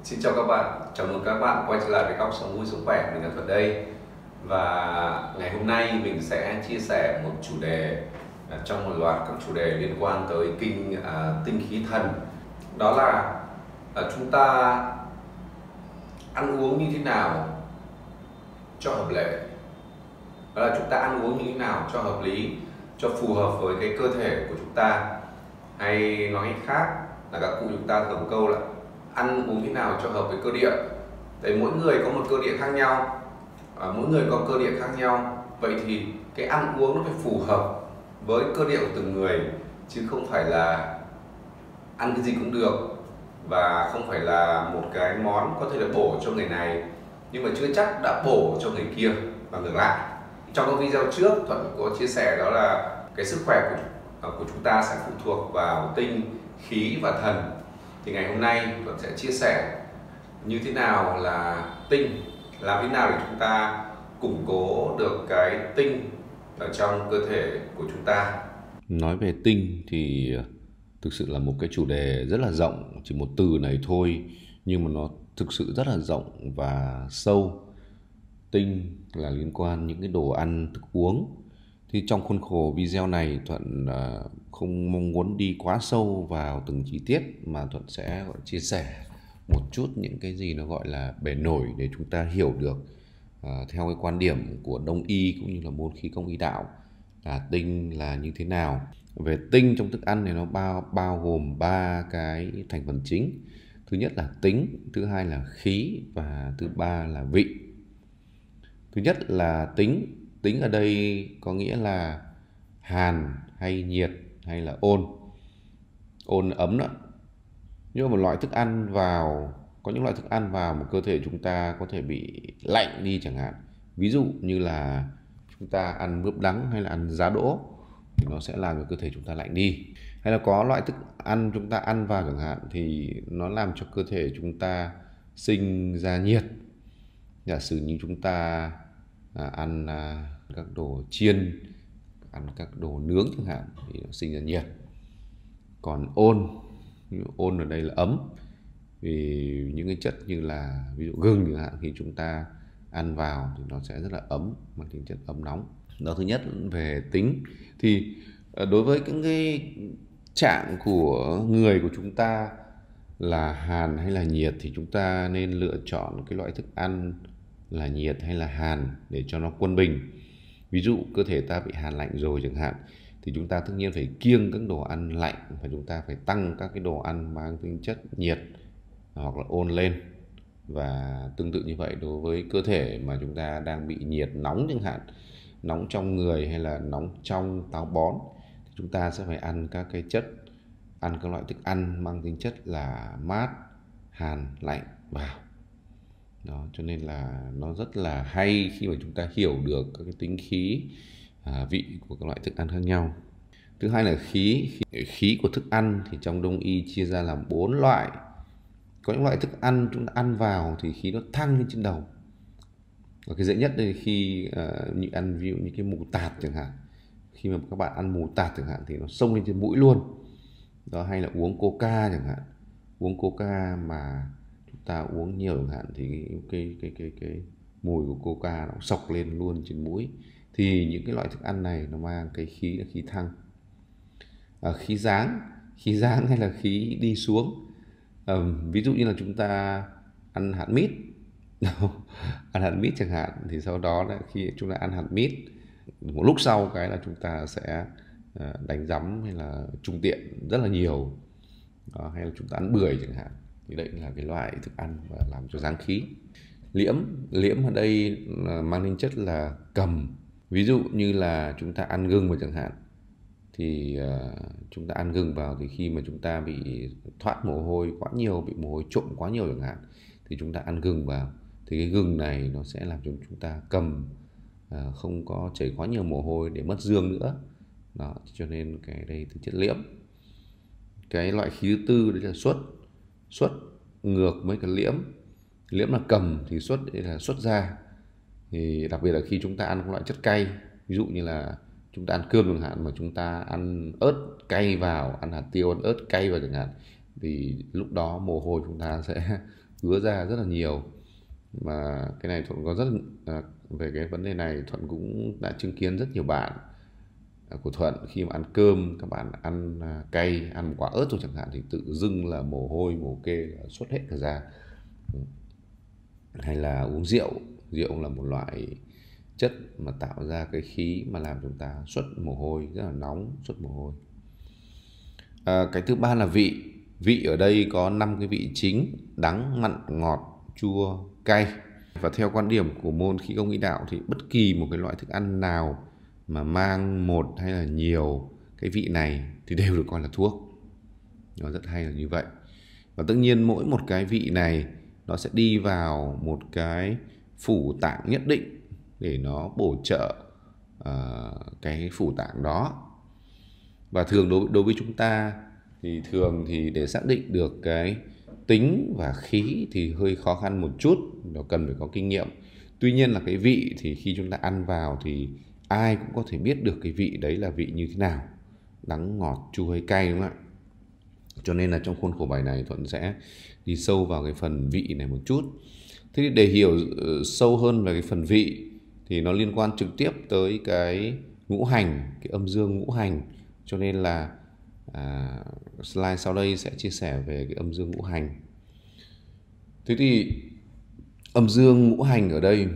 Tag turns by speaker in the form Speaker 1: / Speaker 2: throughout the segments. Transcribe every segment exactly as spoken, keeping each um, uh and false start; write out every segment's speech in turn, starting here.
Speaker 1: Xin chào các bạn, chào mừng các bạn quay trở lại với Góc Sống Vui Sống Khỏe. Mình là Thuận đây. Và ngày hôm nay mình sẽ chia sẻ một chủ đề à, trong một loạt các chủ đề liên quan tới kinh à, tinh khí thần. Đó là à, chúng ta ăn uống như thế nào cho hợp lệ. Đó là chúng ta ăn uống như thế nào cho hợp lý, cho phù hợp với cái cơ thể của chúng ta. Hay nói khác là các cụ chúng ta thường có câu là ăn uống thế nào cho hợp với cơ địa. Tại mỗi người có một cơ địa khác nhau, à, mỗi người có cơ địa khác nhau. Vậy thì cái ăn uống nó phải phù hợp với cơ địa của từng người, chứ không phải là ăn cái gì cũng được, và không phải là một cái món có thể là bổ cho người này nhưng mà chưa chắc đã bổ cho người kia, và ngược lại. Trong các video trước Thuận có chia sẻ đó là cái sức khỏe của, của chúng ta sẽ phụ thuộc vào tinh, khí và thần. Thì ngày hôm nay Thuận sẽ chia sẻ như thế nào là tinh, làm thế nào để chúng ta củng cố được cái tinh ở trong cơ thể của chúng ta.
Speaker 2: Nói về tinh thì thực sự là một cái chủ đề rất là rộng, chỉ một từ này thôi nhưng mà nó thực sự rất là rộng và sâu. Tinh là liên quan những cái đồ ăn, thức uống. Thì trong khuôn khổ video này Thuận không mong muốn đi quá sâu vào từng chi tiết, mà Thuận sẽ chia sẻ một chút những cái gì nó gọi là bề nổi để chúng ta hiểu được uh, theo cái quan điểm của Đông y cũng như là môn khí công y đạo là tinh là như thế nào. Về tinh trong thức ăn này nó bao bao gồm ba cái thành phần chính. Thứ nhất là tính, thứ hai là khí và thứ ba là vị. Thứ nhất là tính. Tính ở đây có nghĩa là hàn hay nhiệt hay là ôn. Ôn ấm đó. Nhưng mà một loại thức ăn vào, có những loại thức ăn vào mà cơ thể chúng ta có thể bị lạnh đi chẳng hạn. Ví dụ như là chúng ta ăn mướp đắng hay là ăn giá đỗ thì nó sẽ làm cho cơ thể chúng ta lạnh đi. Hay là có loại thức ăn chúng ta ăn vào chẳng hạn thì nó làm cho cơ thể chúng ta sinh ra nhiệt. Giả sử như chúng ta à, ăn à, các đồ chiên, ăn các đồ nướng chẳng hạn thì nó sinh ra nhiệt. Còn ôn, ôn ở đây là ấm, vì những cái chất như là ví dụ gừng chẳng hạn, khi chúng ta ăn vào thì nó sẽ rất là ấm, mang tính chất ấm nóng. Đó thứ nhất. Về tính thì đối với những cái trạng của người của chúng ta là hàn hay là nhiệt thì chúng ta nên lựa chọn cái loại thức ăn là nhiệt hay là hàn để cho nó quân bình. Ví dụ cơ thể ta bị hàn lạnh rồi chẳng hạn thì chúng ta tất nhiên phải kiêng các đồ ăn lạnh, và chúng ta phải tăng các cái đồ ăn mang tính chất nhiệt hoặc là ôn lên. Và tương tự như vậy đối với cơ thể mà chúng ta đang bị nhiệt nóng chẳng hạn, nóng trong người hay là nóng trong táo bón, thì chúng ta sẽ phải ăn các cái chất, ăn các loại thức ăn mang tính chất là mát, hàn, lạnh vào. Đó, cho nên là nó rất là hay khi mà chúng ta hiểu được các cái tính khí, à, vị của các loại thức ăn khác nhau. Thứ hai là khí. Khí của thức ăn thì trong Đông y chia ra làm bốn loại. Có những loại thức ăn chúng ta ăn vào thì khí nó thăng lên trên đầu. Và cái dễ nhất đây khi uh, như ăn ví dụ như cái mù tạt chẳng hạn. Khi mà các bạn ăn mù tạt chẳng hạn thì nó xông lên trên mũi luôn. Đó, hay là uống coca chẳng hạn. Uống coca mà chúng ta uống nhiều chẳng hạn thì cái cái cái cái, cái mùi của coca nó sộc lên luôn trên mũi. Thì những cái loại thức ăn này nó mang cái khí là khí thăng. À, khí giáng, khí giáng hay là khí đi xuống. À, ví dụ như là chúng ta ăn hạt mít, ăn hạt mít chẳng hạn, thì sau đó là khi chúng ta ăn hạt mít, một lúc sau cái là chúng ta sẽ đánh giấm hay là trung tiện rất là nhiều. Đó, hay là chúng ta ăn bưởi chẳng hạn, thì đây là cái loại thức ăn mà làm cho giáng khí. Liễm, liễm ở đây là mang tính chất là cầm. Ví dụ như là chúng ta ăn gừng vào chẳng hạn, thì uh, chúng ta ăn gừng vào thì khi mà chúng ta bị thoát mồ hôi quá nhiều, bị mồ hôi trộn quá nhiều chẳng hạn, thì chúng ta ăn gừng vào thì cái gừng này nó sẽ làm cho chúng ta cầm, uh, không có chảy quá nhiều mồ hôi để mất dương nữa. Đó, cho nên cái đây tính chất liễm. Cái loại khí thứ tư đấy là xuất. Xuất ngược với cái liễm. Liễm là cầm thì xuất đây là xuất ra. Thì đặc biệt là khi chúng ta ăn các loại chất cay, ví dụ như là chúng ta ăn cơm chẳng hạn mà chúng ta ăn ớt cay vào, ăn hạt tiêu, ăn ớt cay vào chẳng hạn, thì lúc đó mồ hôi chúng ta sẽ ứa ra rất là nhiều. Mà cái này Thuận có rất à, về cái vấn đề này Thuận cũng đã chứng kiến rất nhiều bạn à, của Thuận khi mà ăn cơm, các bạn ăn à, cay, ăn quả ớt rồi chẳng hạn thì tự dưng là mồ hôi mồ kê xuất hết cả ra. Hay là uống rượu, rượu là một loại chất mà tạo ra cái khí mà làm chúng ta xuất mồ hôi, rất là nóng, xuất mồ hôi. À, cái thứ ba là vị. Vị ở đây có năm cái vị chính: đắng, mặn, ngọt, chua, cay. Và theo quan điểm của môn khí công nghĩ đạo thì bất kỳ một cái loại thức ăn nào mà mang một hay là nhiều cái vị này thì đều được coi là thuốc. Nó rất hay là như vậy. Và tất nhiên mỗi một cái vị này nó sẽ đi vào một cái phủ tạng nhất định để nó bổ trợ uh, cái phủ tạng đó. Và thường đối, đối với chúng ta thì thường thì để xác định được cái tính và khí thì hơi khó khăn một chút, nó cần phải có kinh nghiệm. Tuy nhiên là cái vị thì khi chúng ta ăn vào thì ai cũng có thể biết được cái vị đấy là vị như thế nào, đắng, ngọt, chua hay cay, đúng không ạ? Cho nên là trong khuôn khổ bài này Thuận sẽ đi sâu vào cái phần vị này một chút. Thế thì để hiểu sâu hơn về cái phần vị thì nó liên quan trực tiếp tới cái ngũ hành, cái âm dương ngũ hành. Cho nên là à, slide sau đây sẽ chia sẻ về cái âm dương ngũ hành. Thế thì âm dương ngũ hành ở đây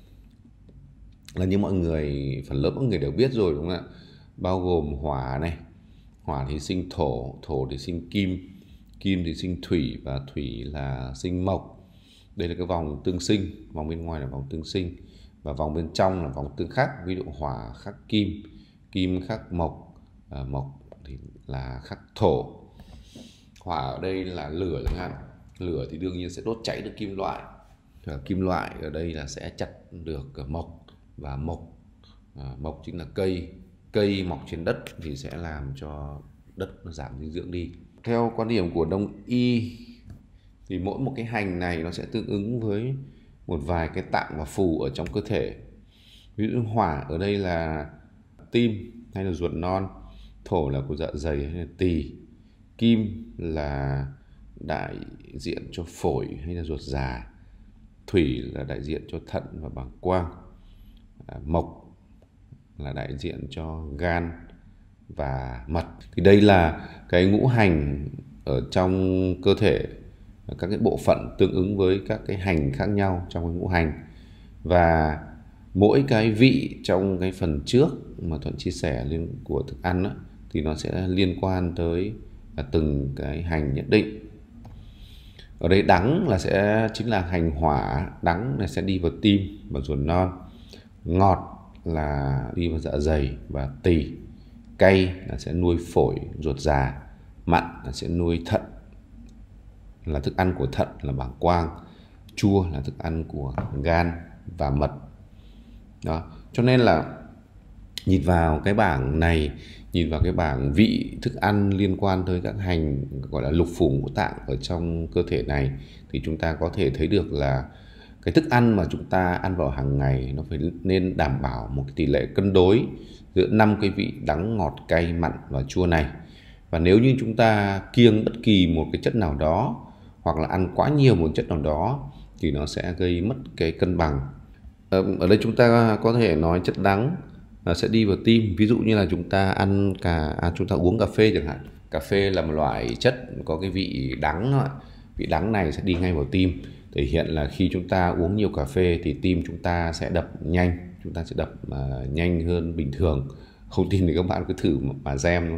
Speaker 2: là như mọi người, phần lớn mọi người đều biết rồi, đúng không ạ? Bao gồm hỏa này, hỏa thì sinh thổ, thổ thì sinh kim, kim thì sinh thủy và thủy là sinh mộc. Đây là cái vòng tương sinh, vòng bên ngoài là vòng tương sinh và vòng bên trong là vòng tương khắc. Ví dụ hỏa khắc kim, kim khắc mộc, à, mộc thì là khắc thổ. Hỏa ở đây là lửa chẳng hạn, lửa thì đương nhiên sẽ đốt cháy được kim loại. Và kim loại ở đây là sẽ chặt được mộc, và mộc, à, mộc chính là cây, cây mọc trên đất thì sẽ làm cho đất nó giảm dinh dưỡng đi. Theo quan điểm của Đông y thì mỗi một cái hành này nó sẽ tương ứng với một vài cái tạng và phù ở trong cơ thể. Ví dụ hỏa ở đây là tim hay là ruột non, thổ là của dạ dày hay là tỳ, kim là đại diện cho phổi hay là ruột già, thủy là đại diện cho thận và bàng quang, à, mộc là đại diện cho gan và mật. Thì đây là cái ngũ hành ở trong cơ thể, các cái bộ phận tương ứng với các cái hành khác nhau trong cái ngũ hành. Và mỗi cái vị trong cái phần trước mà Thuận chia sẻ liên của thức ăn đó, thì nó sẽ liên quan tới từng cái hành nhất định. Ở đây đắng là sẽ chính là hành hỏa, đắng là sẽ đi vào tim và ruột non, ngọt là đi vào dạ dày và tỳ, cay là sẽ nuôi phổi, ruột già, mặn là sẽ nuôi thận, là thức ăn của thận là bàng quang, chua là thức ăn của gan và mật. Đó. Cho nên là nhìn vào cái bảng này, nhìn vào cái bảng vị thức ăn liên quan tới các hành gọi là lục phủ ngũ tạng ở trong cơ thể này, thì chúng ta có thể thấy được là cái thức ăn mà chúng ta ăn vào hàng ngày nó phải nên đảm bảo một cái tỷ lệ cân đối giữa năm cái vị đắng, ngọt, cay, mặn và chua này. Và nếu như chúng ta kiêng bất kỳ một cái chất nào đó hoặc là ăn quá nhiều một chất nào đó thì nó sẽ gây mất cái cân bằng. Ở đây chúng ta có thể nói chất đắng sẽ đi vào tim. Ví dụ như là chúng ta ăn cả à, chúng ta uống cà phê chẳng hạn. Cà phê là một loại chất có cái vị đắng đó. Vị đắng này sẽ đi ngay vào tim, thể hiện là khi chúng ta uống nhiều cà phê thì tim chúng ta sẽ đập nhanh, chúng ta sẽ đập uh, nhanh hơn bình thường. Không tin thì các bạn cứ thử mà xem.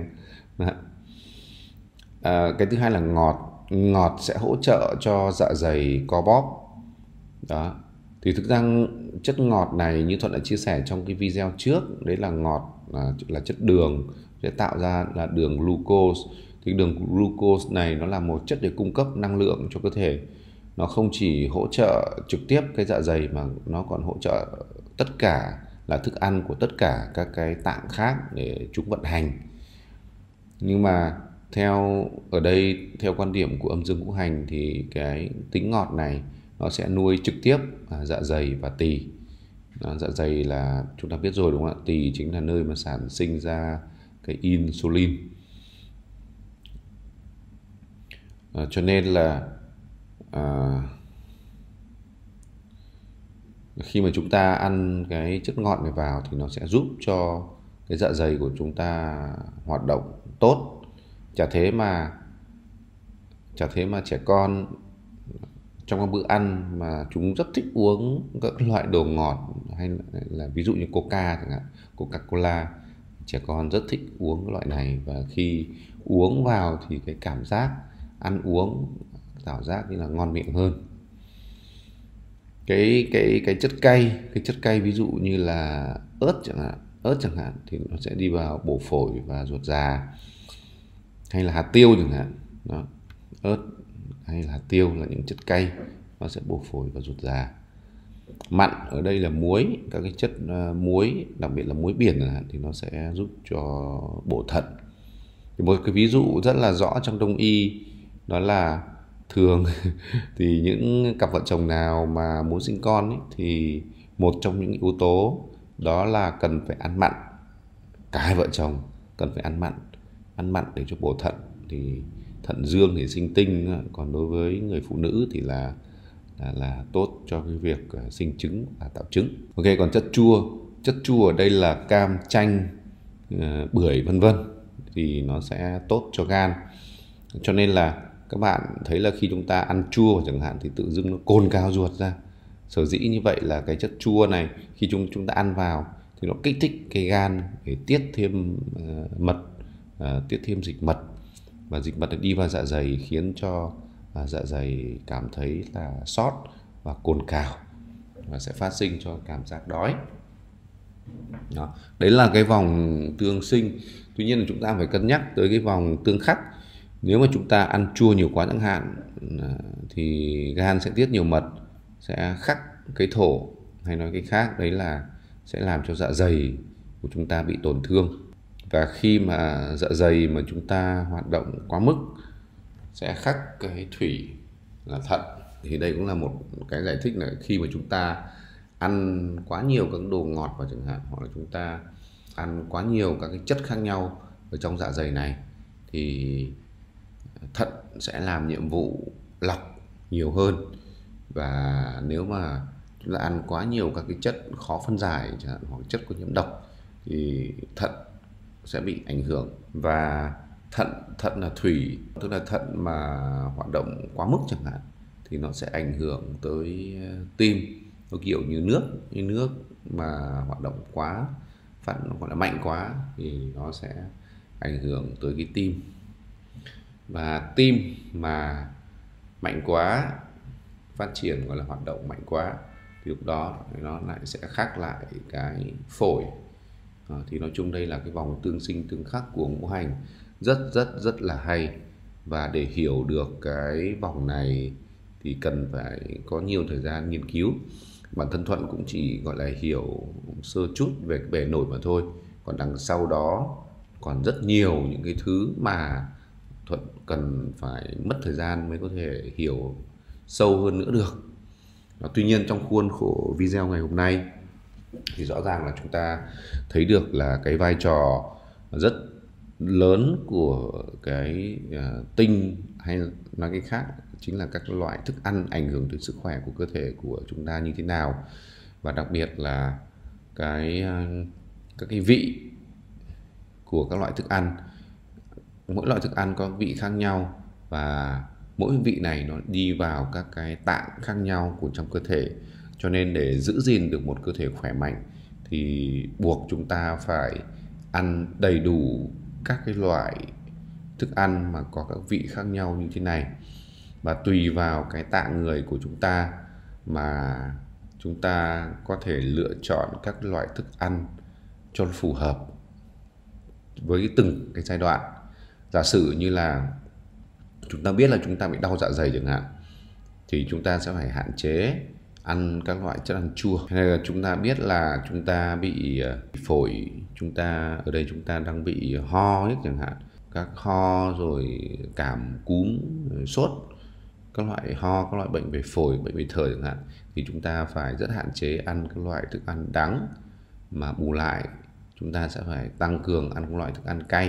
Speaker 2: À, cái thứ hai là ngọt. Ngọt sẽ hỗ trợ cho dạ dày co bóp. Đó. Thì thực ra chất ngọt này như Thuận đã chia sẻ trong cái video trước, đấy là ngọt là, là chất đường sẽ tạo ra là đường glucose. Thì đường glucose này nó là một chất để cung cấp năng lượng cho cơ thể. Nó không chỉ hỗ trợ trực tiếp cái dạ dày mà nó còn hỗ trợ tất cả là thức ăn của tất cả các cái tạng khác để chúng vận hành. Nhưng mà theo ở đây theo quan điểm của âm dương ngũ hành thì cái tính ngọt này nó sẽ nuôi trực tiếp à, dạ dày và tỳ. Đó, dạ dày là chúng ta biết rồi đúng không ạ? Tỳ chính là nơi mà sản sinh ra cái insulin. À, cho nên là à, khi mà chúng ta ăn cái chất ngọt này vào thì nó sẽ giúp cho cái dạ dày của chúng ta hoạt động tốt. Chả thế mà chả thế mà trẻ con trong các bữa ăn mà chúng rất thích uống các loại đồ ngọt, hay là, là ví dụ như Coca chẳng hạn, Coca-Cola. Trẻ con rất thích uống cái loại này, và khi uống vào thì cái cảm giác ăn uống cảm giác như là ngon miệng hơn. Cái cái cái chất cay, cái chất cay ví dụ như là ớt chẳng hạn, ớt chẳng hạn thì nó sẽ đi vào bổ phổi và ruột già, hay là hạt tiêu chẳng hạn. Đó, ớt hay là hạt tiêu là những chất cay, nó sẽ bổ phổi và ruột già. Mặn ở đây là muối, các cái chất uh, muối, đặc biệt là muối biển chẳng hạn, thì nó sẽ giúp cho bổ thận. Thì một cái ví dụ rất là rõ trong đông y đó là thường thì những cặp vợ chồng nào mà muốn sinh con ấy, thì một trong những yếu tố đó là cần phải ăn mặn. Cả hai vợ chồng cần phải ăn mặn, ăn mặn để cho bổ thận, thì thận dương thì sinh tinh, còn đối với người phụ nữ thì là là, là tốt cho cái việc sinh trứng và tạo trứng. Ok, còn chất chua, chất chua ở đây là cam, chanh, bưởi vân vân, thì nó sẽ tốt cho gan. Cho nên là các bạn thấy là khi chúng ta ăn chua chẳng hạn thì tự dưng nó cồn cào ruột ra. Sở dĩ như vậy là cái chất chua này khi chúng chúng ta ăn vào thì nó kích thích cái gan để tiết thêm uh, mật, uh, tiết thêm dịch mật, và dịch mật đi vào dạ dày khiến cho uh, dạ dày cảm thấy là sót và cồn cào, và sẽ phát sinh cho cảm giác đói. Đó. Đấy là cái vòng tương sinh. Tuy nhiên là chúng ta phải cân nhắc tới cái vòng tương khắc. Nếu mà chúng ta ăn chua nhiều quá chẳng hạn thì gan sẽ tiết nhiều mật, sẽ khắc cái thổ, hay nói cách khác đấy là sẽ làm cho dạ dày của chúng ta bị tổn thương. Và khi mà dạ dày mà chúng ta hoạt động quá mức sẽ khắc cái thủy là thận. Thì đây cũng là một cái giải thích là khi mà chúng ta ăn quá nhiều các đồ ngọt vào chẳng hạn, hoặc là chúng ta ăn quá nhiều các cái chất khác nhau ở trong dạ dày này, thì thận sẽ làm nhiệm vụ lọc nhiều hơn. Và nếu mà chúng ta ăn quá nhiều các cái chất khó phân giải chẳng hạn, hoặc chất có nhiễm độc, thì thận sẽ bị ảnh hưởng. Và thận thận là thủy, tức là thận mà hoạt động quá mức chẳng hạn thì nó sẽ ảnh hưởng tới tim. Nó kiểu như nước, như nước mà hoạt động quá, phát gọi là mạnh quá thì nó sẽ ảnh hưởng tới cái tim. Và tim mà mạnh quá, phát triển gọi là hoạt động mạnh quá, thì lúc đó nó lại sẽ khắc lại cái phổi. À, thì nói chung đây là cái vòng tương sinh tương khắc của ngũ hành rất rất rất là hay. Và để hiểu được cái vòng này thì cần phải có nhiều thời gian nghiên cứu. Bản thân Thuận cũng chỉ gọi là hiểu sơ chút về cái bề nổi mà thôi. Còn đằng sau đó còn rất nhiều những cái thứ mà Thuận cần phải mất thời gian mới có thể hiểu sâu hơn nữa được. Đó, tuy nhiên trong khuôn khổ video ngày hôm nay thì rõ ràng là chúng ta thấy được là cái vai trò rất lớn của cái uh, tinh, hay nói cái khác chính là các loại thức ăn ảnh hưởng tới sức khỏe của cơ thể của chúng ta như thế nào. Và đặc biệt là cái uh, các cái vị của các loại thức ăn. Mỗi loại thức ăn có vị khác nhau, và mỗi vị này nó đi vào các cái tạng khác nhau của trong cơ thể. Cho nên để giữ gìn được một cơ thể khỏe mạnh thì buộc chúng ta phải ăn đầy đủ các cái loại thức ăn mà có các vị khác nhau như thế này. Và tùy vào cái tạng người của chúng ta mà chúng ta có thể lựa chọn các loại thức ăn cho phù hợp với từng cái giai đoạn. Giả sử như là chúng ta biết là chúng ta bị đau dạ dày chẳng hạn, thì chúng ta sẽ phải hạn chế ăn các loại chất ăn chua. Hay là chúng ta biết là chúng ta bị phổi, chúng ta ở đây chúng ta đang bị ho ấy chẳng hạn, các ho rồi cảm cúm rồi sốt, các loại ho, các loại bệnh về phổi, bệnh về thở chẳng hạn, thì chúng ta phải rất hạn chế ăn các loại thức ăn đắng, mà bù lại chúng ta sẽ phải tăng cường ăn các loại thức ăn cay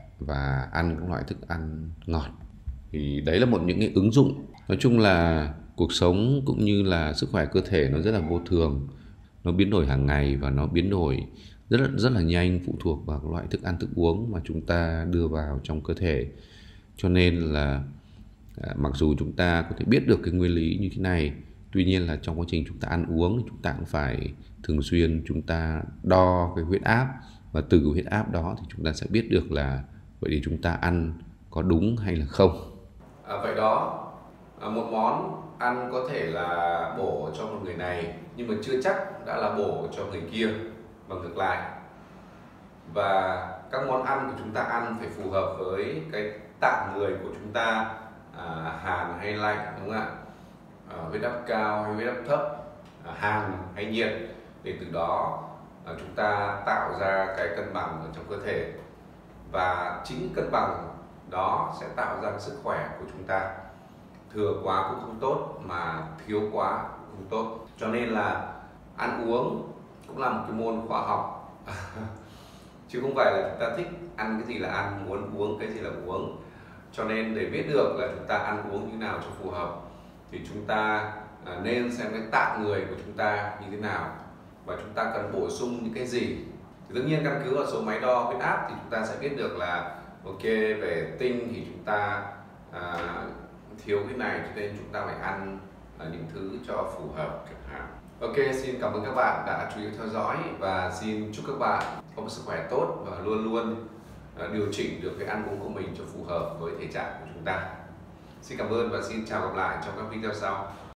Speaker 2: và ăn các loại thức ăn ngọt. Thì đấy là một những cái ứng dụng. Nói chung là Cuộc sống cũng như là sức khỏe cơ thể nó rất là vô thường, nó biến đổi hàng ngày và nó biến đổi rất là, rất là nhanh, phụ thuộc vào loại thức ăn thức uống mà chúng ta đưa vào trong cơ thể. Cho nên là à, mặc dù chúng ta có thể biết được cái nguyên lý như thế này, tuy nhiên là trong quá trình chúng ta ăn uống thì chúng ta cũng phải thường xuyên chúng ta đo cái huyết áp, và từ cái huyết áp đó thì chúng ta sẽ biết được là vậy thì chúng ta ăn có đúng hay là không.
Speaker 1: À, vậy đó, à, một món ăn có thể là bổ cho một người này nhưng mà chưa chắc đã là bổ cho người kia, và ngược lại. Và các món ăn của chúng ta ăn phải phù hợp với cái tạng người của chúng ta, à, hàn hay lạnh, đúng không ạ? À, huyết áp cao hay huyết áp thấp, à, hàn hay nhiệt, để từ đó à, chúng ta tạo ra cái cân bằng ở trong cơ thể, và chính cân bằng đó sẽ tạo ra sức khỏe của chúng ta. Thừa quá cũng không tốt mà thiếu quá cũng không tốt. Cho nên là ăn uống cũng là một cái môn khoa học chứ không phải là chúng ta thích ăn cái gì là ăn, muốn uống cái gì là uống. Cho nên để biết được là chúng ta ăn uống như nào cho phù hợp thì chúng ta nên xem cái tạng người của chúng ta như thế nào và chúng ta cần bổ sung những cái gì. Thì tất nhiên căn cứ vào số máy đo huyết áp thì chúng ta sẽ biết được là ok, về tinh thì chúng ta à, thiếu cái này, cho nên chúng ta phải ăn à, những thứ cho phù hợp chẳng hạn. Ok, xin cảm ơn các bạn đã chú ý theo dõi và xin chúc các bạn có một sức khỏe tốt và luôn luôn à, điều chỉnh được cái ăn uống của mình cho phù hợp với thể trạng của chúng ta. Xin cảm ơn và xin chào gặp lại trong các video sau.